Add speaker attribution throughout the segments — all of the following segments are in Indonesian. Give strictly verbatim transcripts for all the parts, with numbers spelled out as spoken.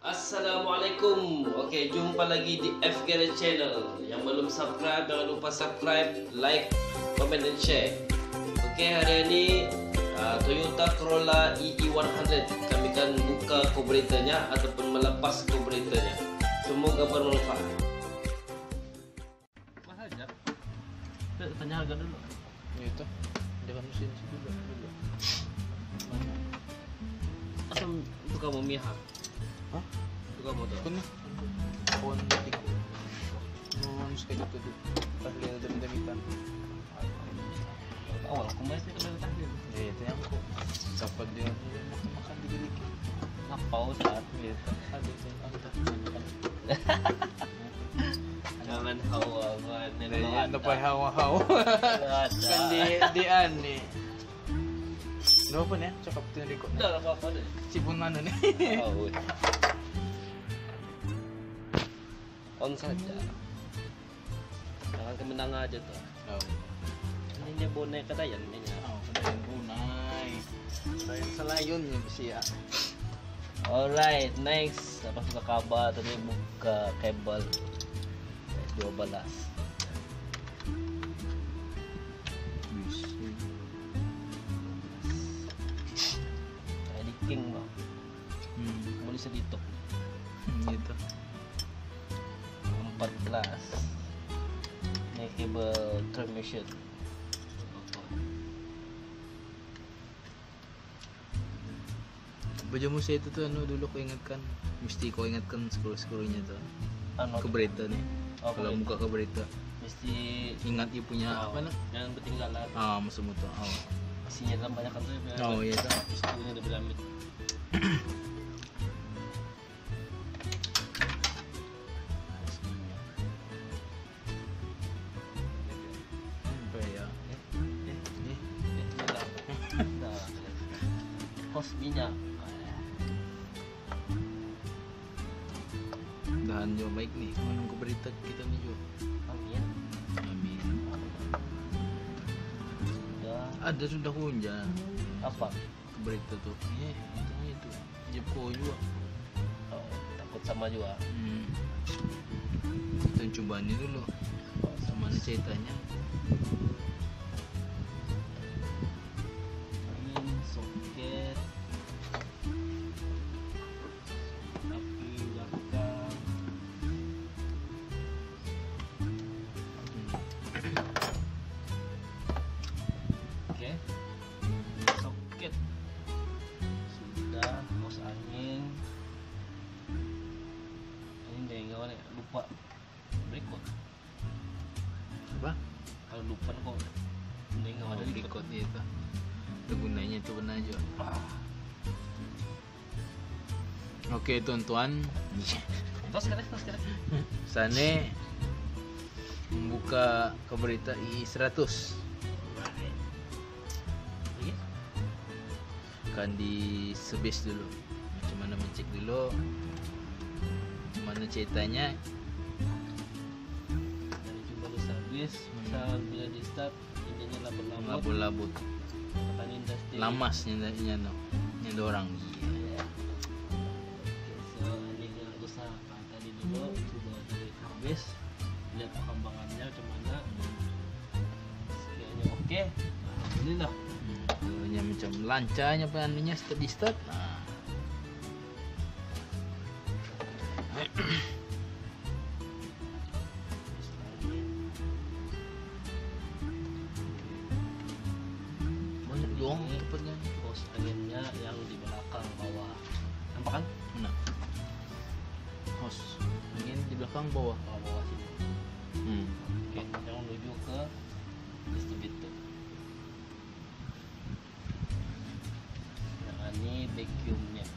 Speaker 1: Assalamualaikum. Oke, jumpa lagi di F Garage Channel. Yang belum subscribe, jangan lupa subscribe, like, comment, dan share. Oke, hari ini uh, Toyota Corolla E E seratus. Kami akan buka carburetornya ataupun melepas carburetornya. Semoga bermanfaat. Mas Hajar, tanya harga dulu.
Speaker 2: Itu, jangan mesin dulu dulu.
Speaker 1: Asal itu kamu mihak.
Speaker 2: Hah?
Speaker 1: Itu kamu tuh.
Speaker 2: Kan pohon tiga. Non sekali itu tuh. Tahlil demi-demikan.
Speaker 1: Awal kemarin itu udah tahlil.
Speaker 2: Ya itu yang kok dapat dia makan dikit-dikit.
Speaker 1: Ngapau saat gitu.
Speaker 2: Ada saya antar.
Speaker 1: Jangan hawa mana
Speaker 2: Ya dapat hawa-hawa. Kan di di ane. Lo apa nih? Cakap tuh di kok.
Speaker 1: Udah apa-apa deh.
Speaker 2: Cipun mana nih?
Speaker 1: Oh. On saja. Jangan kemenang aja tuh.
Speaker 2: Oh.
Speaker 1: Ini dia boneka dayan ini.
Speaker 2: Oh, kadayan bunai. Kadayan selayunnya besi ya.
Speaker 1: Alright, next. Apa suka kabar tadi buka kabel dua belas. Ini king bang.
Speaker 2: Hmm,
Speaker 1: Boleh seditok.
Speaker 2: gitu.
Speaker 1: empat belas. Ini kabel transmission.
Speaker 2: Baju musa itu tuh anu dulu kau ingatkan, mesti kau ingatkan skru-skrunya tuh.
Speaker 1: Anu
Speaker 2: Ke berita nih.
Speaker 1: Oh,
Speaker 2: Kalau
Speaker 1: boleh.
Speaker 2: muka ke berita,
Speaker 1: Mesti
Speaker 2: ingat dia punya
Speaker 1: oh,
Speaker 2: apa nah?
Speaker 1: jangan ketinggalan.
Speaker 2: Ah, musuh mutu. Oh.
Speaker 1: Isinya dalam banyak kan tuh biar
Speaker 2: Oh iya tuh.
Speaker 1: ini udah beramit.
Speaker 2: Apa ya?
Speaker 1: Eh, eh, eh, eh, dah. Hos minyak.
Speaker 2: Dahan juga baik nih. Menunggu berita kita nih juga.
Speaker 1: Amin.
Speaker 2: Amin.
Speaker 1: Sudah.
Speaker 2: Ada sudah hujan.
Speaker 1: Apa?
Speaker 2: Ke berita tuh. Eh, itu itu. Jepko juga.
Speaker 1: Oh, takut sama juga.
Speaker 2: Hmm. Kita coba ini dulu. Sama nih ceritanya.
Speaker 1: Angin, soket, api belakang. Oke, soket sudah, hos angin. Ini deh nggak boleh lupa berikut.
Speaker 2: Apa?
Speaker 1: Kalau lupa kok ini nggak
Speaker 2: Oh,
Speaker 1: ada
Speaker 2: berikut itu. Ada gunanya itu benar aja.
Speaker 1: Ah,
Speaker 2: Oke teman-teman,
Speaker 1: terus kan, terus kan.
Speaker 2: Sane membuka ke berita I seratus.
Speaker 1: Lagi?
Speaker 2: Akan di sebis dulu. Macam mana mencek dulu. Macam mana ceritanya.
Speaker 1: Dari jumlah lu service, misal bila di start injinnya labut-labut,
Speaker 2: Labut-labut.
Speaker 1: tadi industri.
Speaker 2: Lamas nyanda no. Nyanda orang. Iya.
Speaker 1: Oke, so ini yang usahakan tadi dulu coba dari habis, lihat perkembangannya macam mana. Sekiranya oke, alhamdulillah.
Speaker 2: Hmm. Nya macam lancarnya panunya start di start. Nah. Banyak dong
Speaker 1: Ini
Speaker 2: tempatnya.
Speaker 1: hos anginnya yang di belakang bawah. Nampak kan?
Speaker 2: Mana? Hos. Angin di belakang bawah.
Speaker 1: Bawah bawah sini.
Speaker 2: Hmm.
Speaker 1: Oke, yang menuju ke distributor. Nah, ini vacuumnya.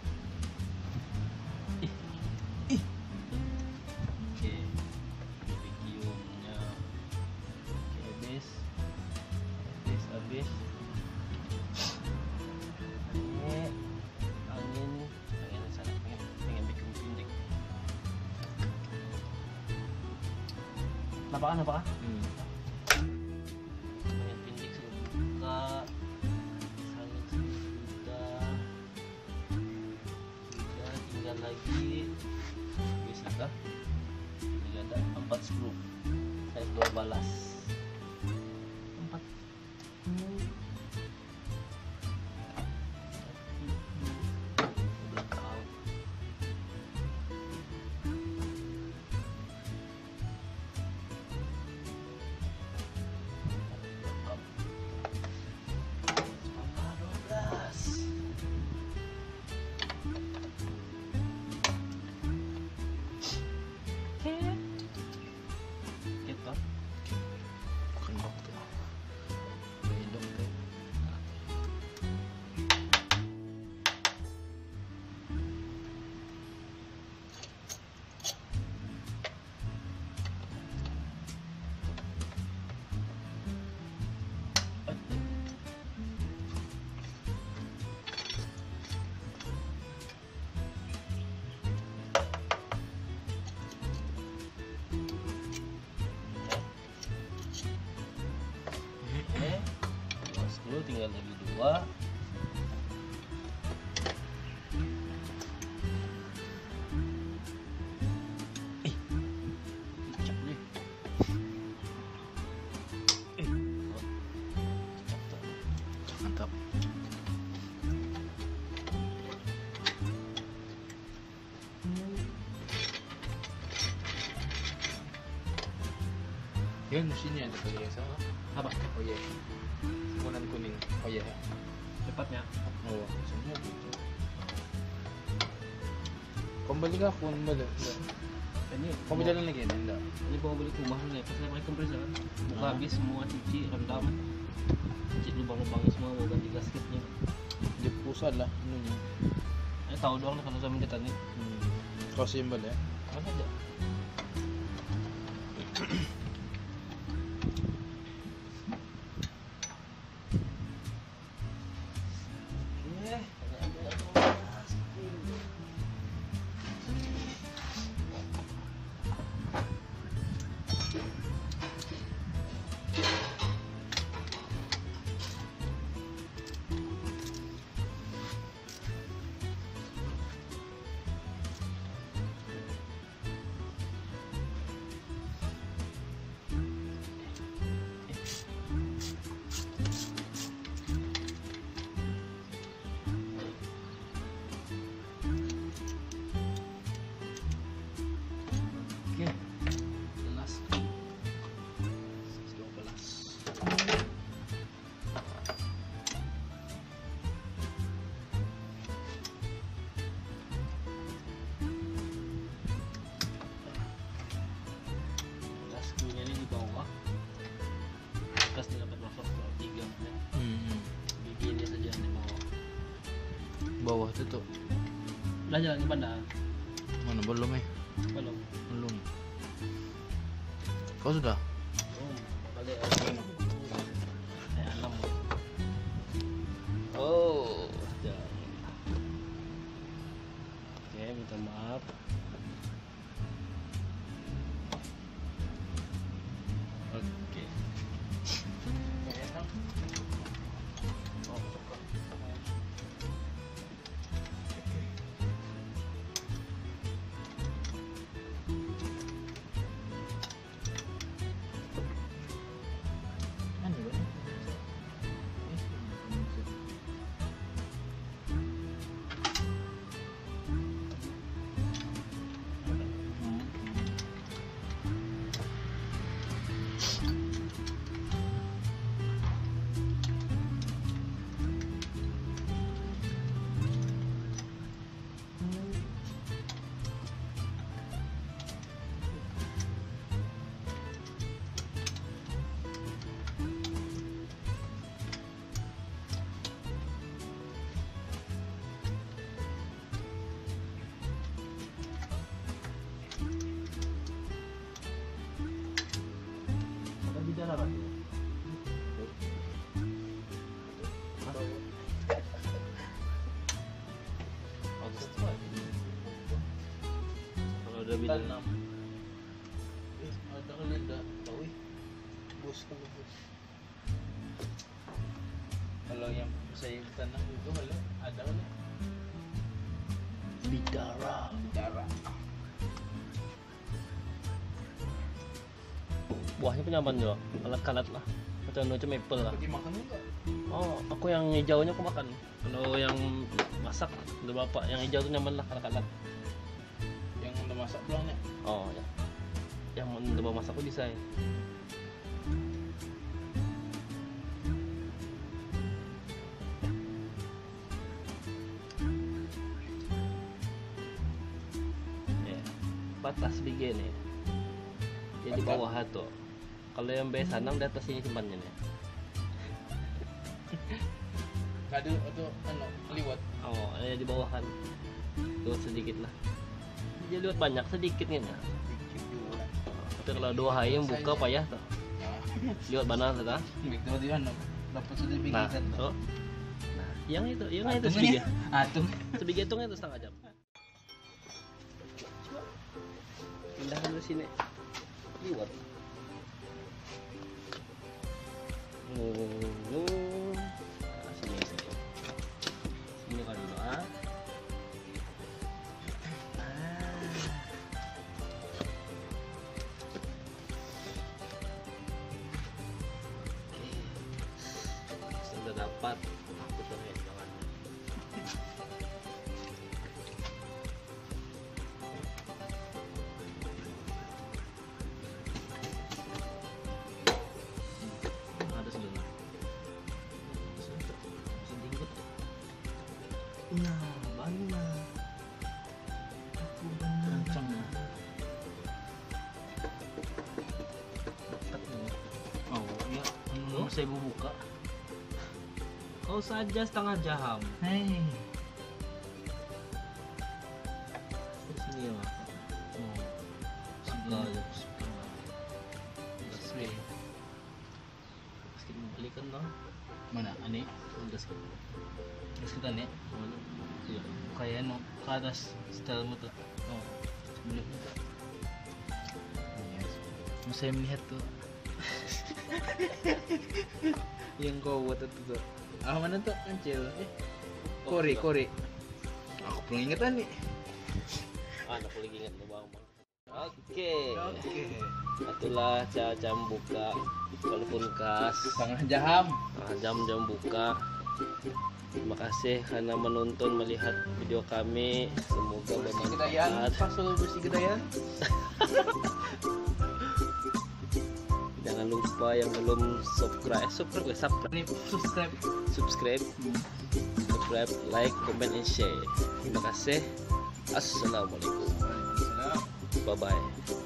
Speaker 1: Ih, ih. Oke, ini vacuumnya. Oke, habis, habis, habis. Ini angin, angin sana, pengen, pengen vacuum pendek. Nampak kan, nampak kan?
Speaker 2: Hmm.
Speaker 1: Pengen pendek sudah buka. Salin sudah. Sudah tinggal tinggal lagi bisa kah? Ini ada empat skrup size dua balas empat
Speaker 2: Bukan dokter. Dari dokter.
Speaker 1: sepuluh tinggal lagi dua. Eh, cek deh. Eh,
Speaker 2: Mantap. Yan, mesinnya ada kali yang sama.
Speaker 1: apa?
Speaker 2: Oh iya. Warna kuning. Oh iya.
Speaker 1: Cepatnya.
Speaker 2: Oh, semua gitu. Kembali kah? Kembali.
Speaker 1: Ini
Speaker 2: Kau
Speaker 1: mau-
Speaker 2: jalan lagi enggak?
Speaker 1: Ini bawa beli ke rumah nih, pas saya pakai kompresor kan. Buka
Speaker 2: Ah.
Speaker 1: habis semua cuci rendam. Cuci lubang-lubangnya semua, mau ganti gasketnya.
Speaker 2: Dia pusat lah ininya.
Speaker 1: Saya tahu doang nih kalau saya minta nih.
Speaker 2: Hmm. Kau simbol ya?
Speaker 1: Apa aja? Oke, jelas. dua belas. Skrunya ini di bawah. Atas dia dapat masuk ke tiga.
Speaker 2: Hmm.
Speaker 1: Gigi ini saja yang di bawah.
Speaker 2: Bawah tutup.
Speaker 1: Udah jalan ke bandar.
Speaker 2: Mana belum eh?
Speaker 1: Belum.
Speaker 2: Belum. Kau sudah?
Speaker 1: Oh, balik lagi. Eh, enam. Oh, jangan. Oke, minta maaf. Oke. Oh,
Speaker 2: Mana ba?
Speaker 1: ada bicara Pak. Bagus tuh, Pak. Kalau udah bilang
Speaker 2: Tanam. Eh, ada kali enggak? Tahu eh. Bos kalau bos. Kalau yang saya tanam itu kalau ada kali.
Speaker 1: Bidara.
Speaker 2: Darah.
Speaker 1: Buahnya penyaman juga, kalat-kalat lah. Macam macam maple lah.
Speaker 2: Pergi makan juga.
Speaker 1: Oh, aku yang hijaunya aku makan. Kalau yang masak, udah bapak yang hijau tuh nyaman lah kalat-kalat.
Speaker 2: Yang udah masak pulangnya.
Speaker 1: Oh ya. Yang udah masak aku bisa ya. Ya, batas bikin ya. Jadi
Speaker 2: Batas.
Speaker 1: bawah tuh. Kalau yang B sanang di atas sini simpannya nih.
Speaker 2: Kado atau anu liwat.
Speaker 1: Oh, ada di bawah kan. Tuh sedikit lah. Jadi liwat banyak sedikit nih. Nah.
Speaker 2: Dikit juga.
Speaker 1: Tapi kalau dua hari yang buka payah tuh.
Speaker 2: Nah,
Speaker 1: Liwat mana tuh?
Speaker 2: begitu dia anu dapat sudah
Speaker 1: Nah,
Speaker 2: bikin.
Speaker 1: tuh. Nah, yang itu, yang itu
Speaker 2: Atung
Speaker 1: sebiji.
Speaker 2: ini. Atung.
Speaker 1: Sebiji hitungnya itu setengah jam. Pindahkan ke sini. Liwat. Oh, nah, sini sini. Sini kalau dulu ah. Sudah dapat aku tuh nih jangan. Ada sebenarnya. Sedikit. Nah, benar. Aku benar.
Speaker 2: Kencang.
Speaker 1: Dekat nih.
Speaker 2: Oh, iya.
Speaker 1: Oh, saya mau buka. Kau saja setengah jam.
Speaker 2: Hei.
Speaker 1: Sini ya. Oh, suka ya, suka. Gasri. Meski belikan dong.
Speaker 2: Mana? Ani?
Speaker 1: Gas kita.
Speaker 2: Terus kita nih.
Speaker 1: Mana? Iya.
Speaker 2: Kayak anu ke atas setel motor. Oh, sebelum itu. Yes. Mau saya melihat tuh. Yang kau buat itu tuh. Ah mana tuh kancil? Eh, kori kori. Aku belum ingatan nih.
Speaker 1: Ah, aku lagi ingat bang. Oke.
Speaker 2: Oke.
Speaker 1: Itulah cara jam buka walaupun kas.
Speaker 2: Setengah jam.
Speaker 1: Nah, jam-jam buka. Terima kasih karena menonton melihat video kami. Semoga
Speaker 2: Bersih gedayan.
Speaker 1: bermanfaat.
Speaker 2: Pasul bersih gedayan.
Speaker 1: Jangan lupa yang belum subscribe, subscribe, eh, subscribe,
Speaker 2: Ini subscribe.
Speaker 1: subscribe, subscribe, like, comment, and share. Terima kasih. Assalamualaikum.
Speaker 2: Waalaikumsalam.
Speaker 1: Bye bye.